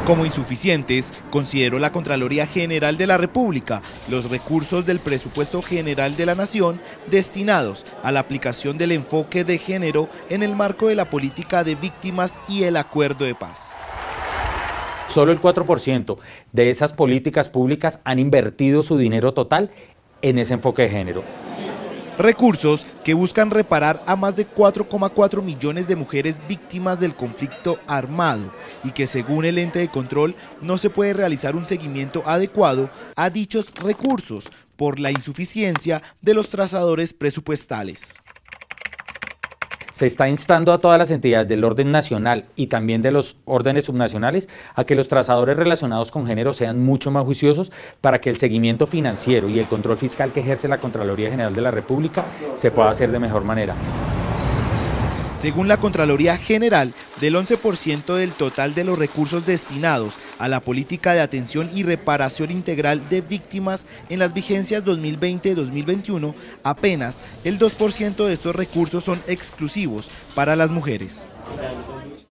Como insuficientes, consideró la Contraloría General de la República los recursos del Presupuesto General de la Nación destinados a la aplicación del enfoque de género en el marco de la política de víctimas y el acuerdo de paz. Solo el 4% de esas políticas públicas han invertido su dinero total en ese enfoque de género. Recursos que buscan reparar a más de 4,4 millones de mujeres víctimas del conflicto armado y que según el ente de control no se puede realizar un seguimiento adecuado a dichos recursos por la insuficiencia de los trazadores presupuestales. Se está instando a todas las entidades del orden nacional y también de los órdenes subnacionales a que los trazadores relacionados con género sean mucho más juiciosos para que el seguimiento financiero y el control fiscal que ejerce la Contraloría General de la República se pueda hacer de mejor manera. Según la Contraloría General, del 11% del total de los recursos destinados a la política de atención y reparación integral de víctimas en las vigencias 2020-2021, apenas el 2% de estos recursos son exclusivos para las mujeres.